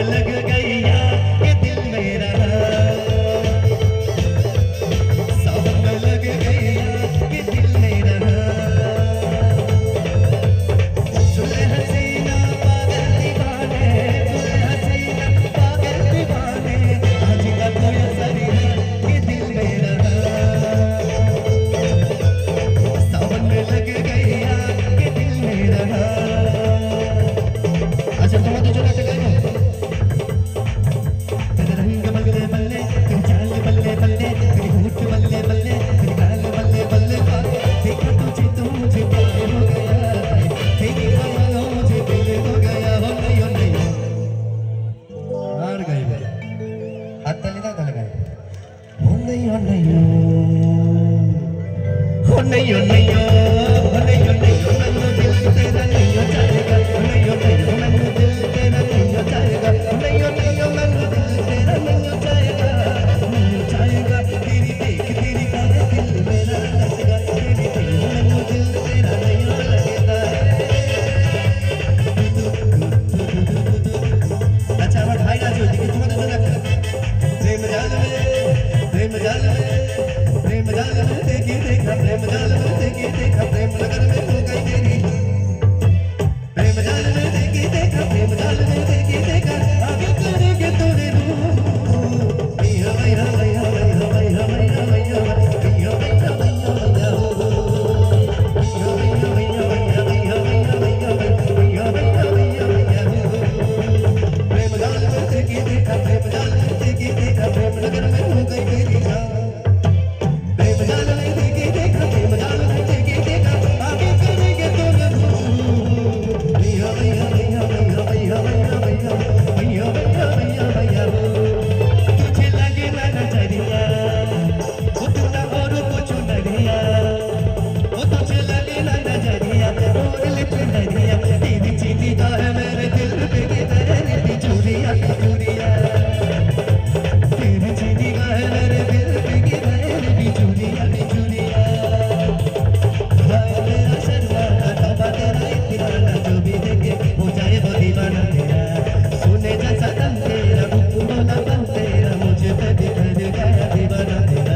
लग गया कि दिल मेरा सावन लग गया कि दिल मेरा सुले हसीना पागल दीवाने सुले हसीना पागल दीवाने आज का कोई असर है कि दिल मेरा सावन लग गया कि दिल मेरा अच्छा तुम्हारा तो चला चला तेरे रंग बल्ले बल्ले तेरी चाल बल्ले बल्ले तेरी होठ बल्ले बल्ले तेरी गाल बल्ले बल्ले देखा तुझे तो मुझे प्यार हो गया तेरी ख्यालों मुझे दिल हो गया हो नहीं हार गए भाई हाथ ताली ना लगाए हो नहीं हो नहीं हो नहीं हो नहीं हो नहीं हो नहीं हो मैं दिल तेरा नहीं हो जाएगा नहीं हो नहीं हो मैं दिल तेरा नहीं हो जाएगा नहीं हो नहीं हो मैं दिल तेरा नहीं हो जाएगा तेरी देख तेरी बात दिल मेरा लगेगा तेरी देख मैं दिल तेरा नहीं हो लगेगा अच्छा हमारे भाई राजू जी तुम्हारे जो लगता प्रेम जाल में देखी देखा प्रेम जाल में देखी देखा प्रेम लगन में हो गई तेरी प्रेम जाल में देखी देखा प्रेम जाल में देखी देखा आगे करेंगे तोरे भैया भैया भैया भैया भैया भैया भैया भैया भैया भैया भैया हो भैया भैया भैया भैया भैया भैया भैया भैया भैया भैया भैया हो प्रेम जाल में देखी देखा प्रेम जाल में देखी देखा प्रेम लगन में हो गई तेरी प्रेम जाल में देखी देखा प्रेम जाल में देखी देखा आगे करेंगे तोरे भैया भैया भैया भैया भैया भैया भैया भैया भैया भैया भैया हो तुझे लगे ना नजरिया वो तूने और कुछ नरिया वो तुझे लगे ना नजरिया और लिप नरिया तेरी चीनी का है मेरे दिल पे तेरी चूड़िया चूड़िया तेरी चीनी का है मेरे दिल पे तेरी चूड़िया चूड़िया मेरा शर्माना तौबा तेरा इतिहाना जो भी देखे हो जाए वो दीवाना तेरा सुने जैसा दम तेरा बोला बन तेरा मुझे पे दिखा गया दीवाना तेरा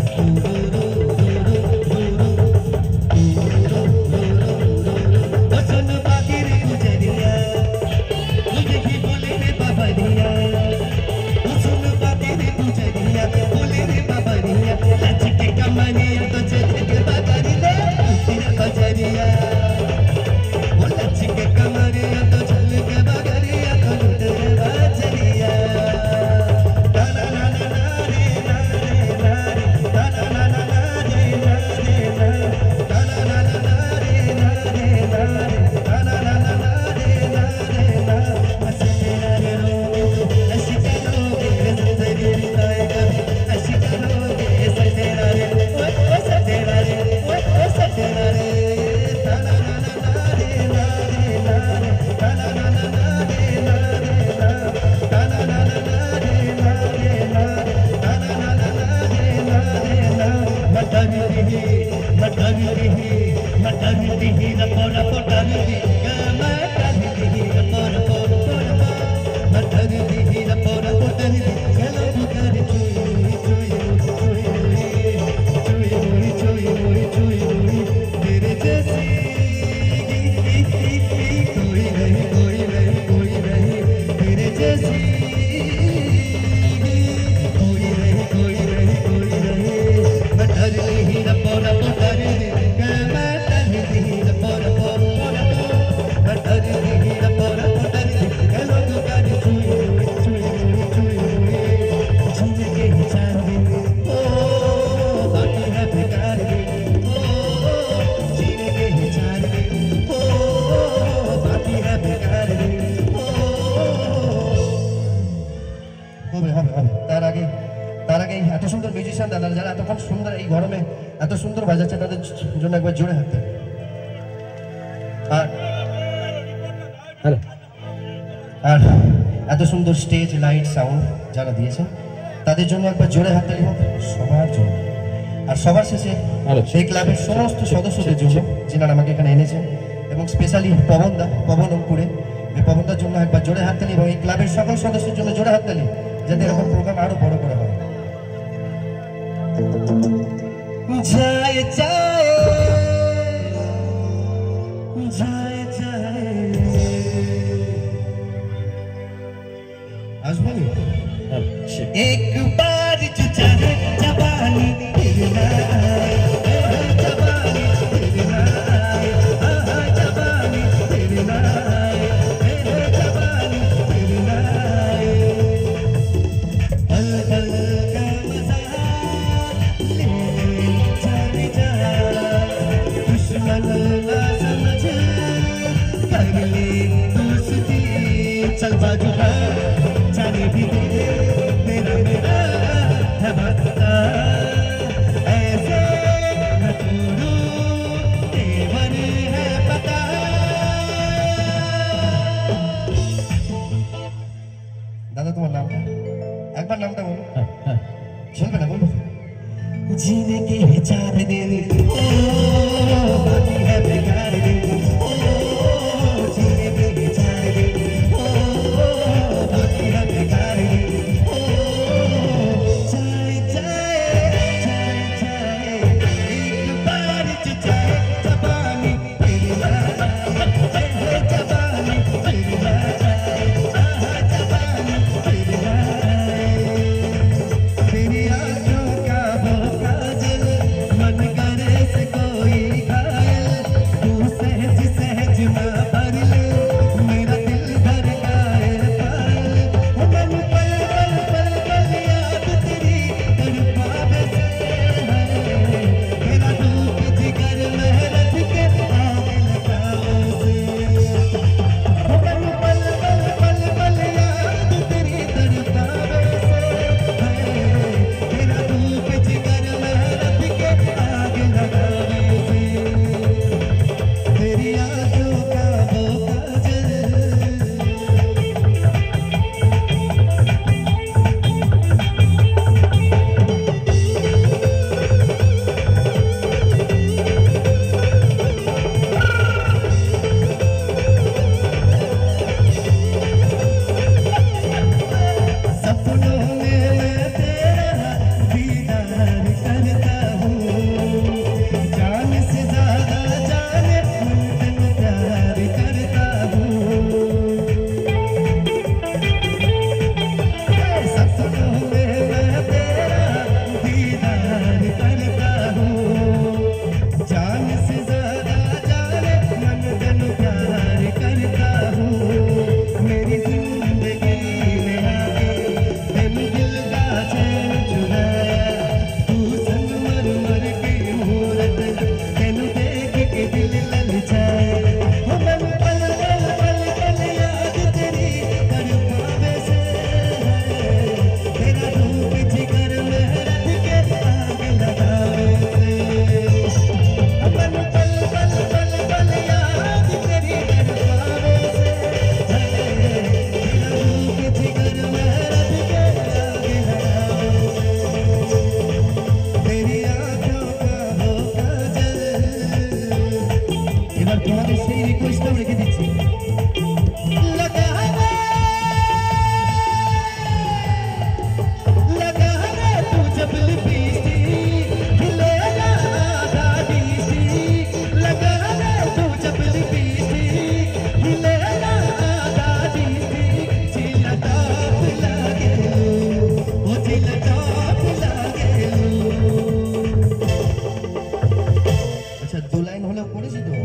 वो सुन बाकी रे गुजरिया मुझे ही बोले रे बाबा दिया वो सुन बाकी रे गुजरिया बोले रे बाबा दिया लचके कमरिया तो चले के बागारी ले तेरा बजरिया वो लचके कमरिया तो चले के बागारिया तो तेरे बजरिया ना ना ना ना रे ना रे ना रे ना ना ना ना रे ना रे ना ना ना ना ना रे ना रे ना रे ना ना ना ना रे ना रे ना बस तेरा रे रोगे ऐसी करोगे जिंदगी बिताए कभी ऐसी करोगे ऐसे तेरा रे ऐसे तेरा रे ऐसे तेरा रे ना ना ना ना रे ना रे ना रे ना ना ना ना रे ना रे ना ना ना ना रे ना रे ना ना ना ना रे ना रे ना मटरती रपोरा पोटरती मटरती रपोरा पोटरती मटरती रपोरा पोटरती चलो पुकार चुई चुई चुई चुई चुई चुई चुई तेरे जैसी कोई नहीं कोई नहीं कोई नहीं तेरे जैसी कोई नहीं कोई नहीं कोई नहीं मटरती रपोरा पोटरती मटरती रपोरा पोटरती मटरती रपोरा पोटरती चलो पुकार चुई चुई चुई जीने के ही 4 दिन ओ बाकी है बेकार दिन ओ जीने के ही 4 दिन ओ बाकी है बेकार दिन ओ হবে হবে হবে তার আগে এত সুন্দর মিউজিশিয়ান দাদা যারা এতক্ষণ সুন্দর এই গরমে এত সুন্দর বাজাচ্ছে তাদের জন্য একবার জোরে হাত দেন আর এত সুন্দর স্টেজ লাইট সাউন্ড যারা দিয়েছেন তাদের জন্য একবার জোরে হাত তালি হোক সবার জন্য আর সবার শেষে সেই ক্লাবের সমস্ত সদস্যদের জন্য যিনারা আমাকে এখানে এনেছেন এবং স্পেশালি পবন অঙ্কুরে এই প্রবন্ধের জন্য একবার জোরে হাততালি এবং এই ক্লাবের সকল সদস্যের জন্য জোরে হাততালি, যাতে এরকম প্রোগ্রাম আরো বড় করে হয়। যায় যায় যায় যায় আসবো एक बार जो चाहे जवानी फिर ना आए, जवानी फिर ना आए, जवानी फिर ना आए, जवानी फिर ना आए। पल पल का मजा ले जाने जा, दुश्मन ना समझ कर ले दोस्ती, चल बाजू जाने भी दे तेरा मेरा है वक्ता, ऐसे न तोड़ो तेवर है पता। दादा तुम्हार नामটা একবার নামটা বলো। চলবে না বলো। जीने के 4 दिन बाकी है बेकार दिन, जीने के 4 दिन बाकी है बेकार दिन। चाहे चाहे चाहे चाहे एक बार जो चाहे जवानी फिर ना आए, जवानी फिर ना आए, जवानी फिर ना आए। तेरी आँखों का वो काजल मन करे से कोई घायल, तू सहज सहज ना भर ले मेरा दिल धड़काए पायल। मन पल पल पल पल याद तेरी तड़पावे से है, तेरा धूप जिगर मेहनत के आग लगावे से। मन पल पल पल पल याद तेरी तड़पावे से है, तेरा धूप जिगर मेहनत के आग लगावे से। तेरी आँखों का वो काजल सपनों में मैं तेरा दीदार करता हूँ, जान से ज्यादा जाने मन तेरे प्यार करता हूँ। सपनों में मैं तेरा दीदार करता हूँ, जान से ज्यादा जाने मन तेरे प्यार करता हूँ। मेरी जिंदगी में आके तेरे दिल का चैन चुराया, तू संगमर मर की मूरत तेनु देख के दिल ललचाए। हो मन पल पल पल पल याद तेरी तड़पावे से है, तेरा धूप जिगर मेहनत के आग लगावे से। हो मन पल पल पल पल याद तेरी तड़पावे से है, तेरा धूप जिगर मेहनत के आग लगावे से। तेरी आँखों का वो काजल এবার তোমাদের সেই রিকোয়েস্টটাও রেখে দিচ্ছি। लगा रे तू जब लिपस्टिक हिलेगा आधा डिस्ट्रिक्ट, लगा रे तू जब लिपस्टिक हिलेगा आधा डिस्ट्रिक्ट। चिल्ला टॉप लागे वो चिल्ला टॉप लागे। अच्छा 2 লাইন হলেও পড়েছি তো।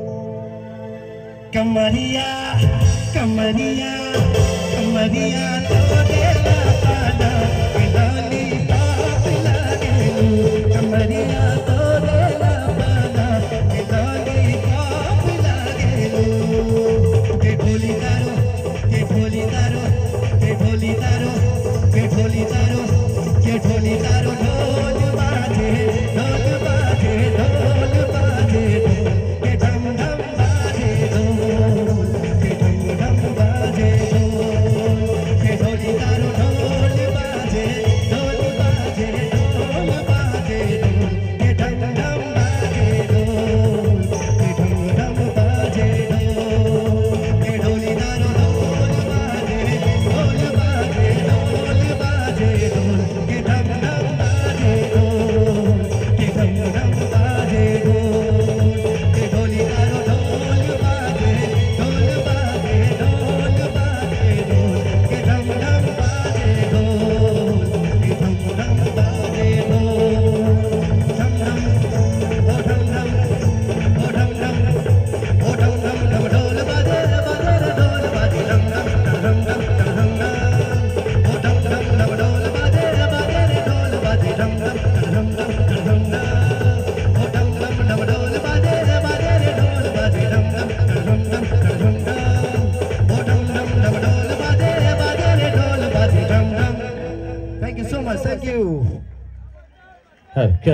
कमरिया कमरिया कमरिया तो देवा पाना लाली टॉप लागे, कमरिया तो देवा पाना लाली टॉप लागे। के ढोली तारो के ढोली तारो के ढोली तारो के ढोली तारो के ढोली तारो ढोल बाजे ढोल बाजे ढोल बाजे के ढम ढम बाजे ढोल के ढम ढम बाजे ढोल के ढोली तारो ढोल बाजे ढोल बाजे ढोल बाजे ढोल के ढम ढम बाजे ढोल के ढम ढम बाजे ढोल के ढोली तारो Thank you so much. Thank you.